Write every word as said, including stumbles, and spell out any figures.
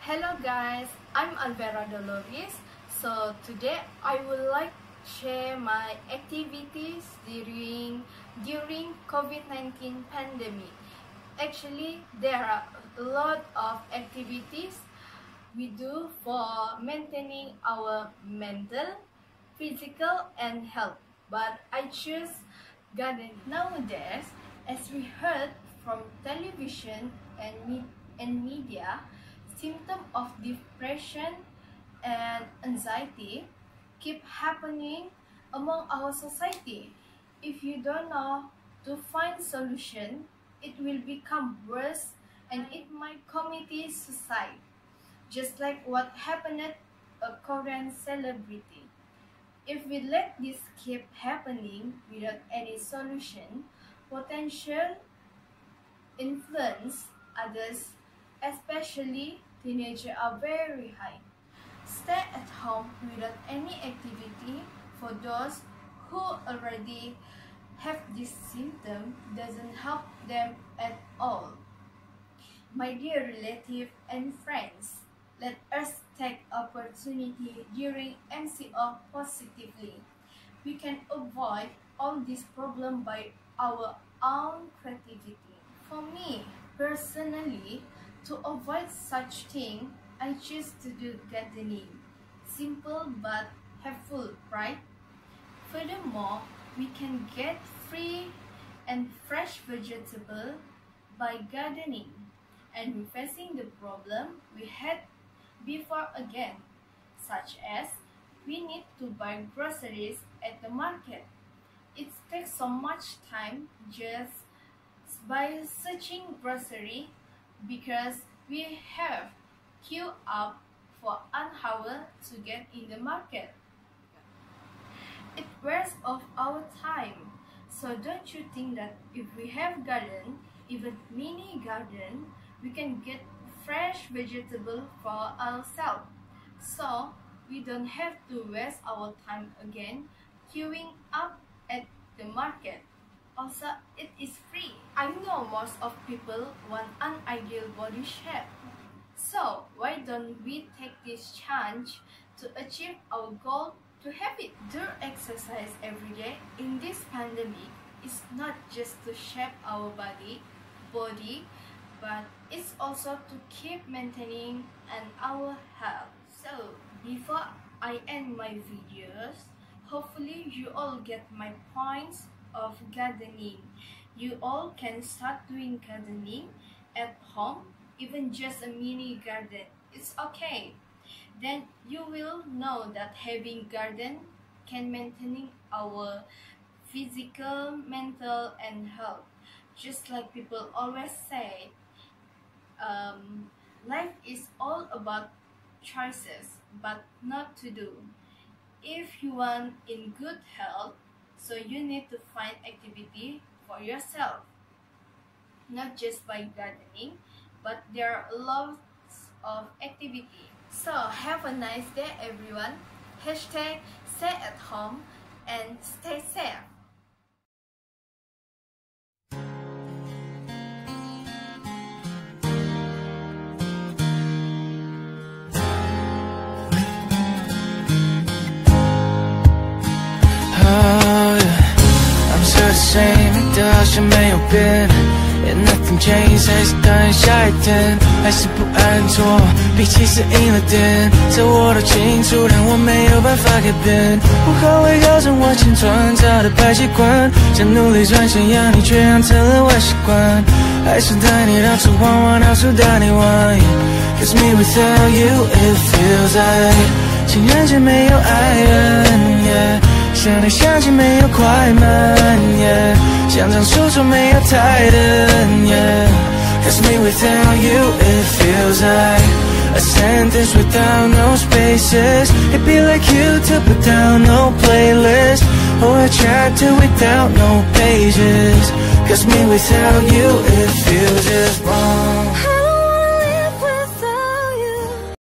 Hello guys, I'm Alvera Dolores. So today I would like to share my activities during during COVID nineteen pandemic. Actually, there are a lot of activities we do for maintaining our mental, physical and health. But I choose gardening. Nowadays, as we heard from television and me and media, symptoms of depression and anxiety keep happening among our society. If you don't know to find solution, it will become worse and it might commit suicide, just like what happened at a Korean celebrity. If we let this keep happening without any solution, potential influence others, especially teenagers, are very high. Stay at home without any activity for those who already have this symptom doesn't help them at all. My dear relatives and friends, let us take opportunity during M C O positively. We can avoid all this problem by our own creativity. For me, personally, to avoid such thing, I choose to do gardening. Simple but helpful, right? Furthermore, we can get free and fresh vegetable by gardening and facing the problem we had before again, such as we need to buy groceries at the market. It takes so much time just by searching grocery because we have queue up for an hour to get in the market. It wears off our time. So don't you think that if we have garden, even mini garden, we can get fresh vegetable for ourselves? So we don't have to waste our time again queuing up at the market. Also, it is free. I know most of people want an ideal body shape. So, why don't we take this chance to achieve our goal to have it? Do exercise every day in this pandemic. It's not just to shape our body, body, but it's also to keep maintaining and our health. So, before I end my videos, hopefully you all get my points of gardening. You all can start doing gardening at home, even just a mini garden. It's okay. Then you will know that having garden can maintain our physical, mental and health. Just like people always say, um, life is all about choices, but not to do. If you want in good health, so you need to find activity for yourself, not just by gardening, but there are lots of activity. So have a nice day everyone. Hashtag stay at home and stay safe. Same， 的是没有变 ，And nothing changed， 还是等下一天，还是不安坐，比起死赢了点，这我都清楚，但我没有办法改变。不后悔调整我前创造的坏习惯，想努力转型，让你却养成了坏习惯，还是带你到处晃晃，到处带你玩。Cause me without you it feels like 情人节没有爱人。Yeah， 想你想起没有快门 yeah， 想张书桌没有台灯 yeah， Cause me without you it feels like a sentence without no spaces. It'd be like YouTube without no playlist, or a chapter without no pages. Cause me without you it feels just wrong.